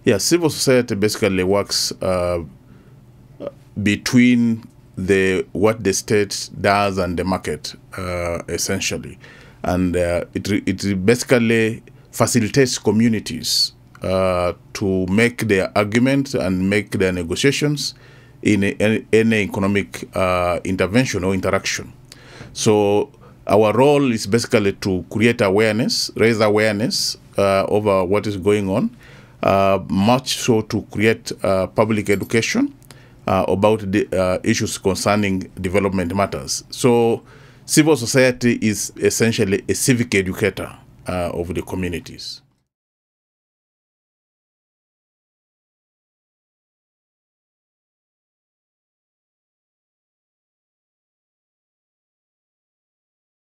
Yeah, civil society basically works between what the state does and the market, essentially, and it basically facilitates communities to make their arguments and make their negotiations in any economic intervention or interaction. So our role is basically to create awareness, raise awareness over what is going on, much so to create public education about the issues concerning development matters. So civil society is essentially a civic educator of the communities.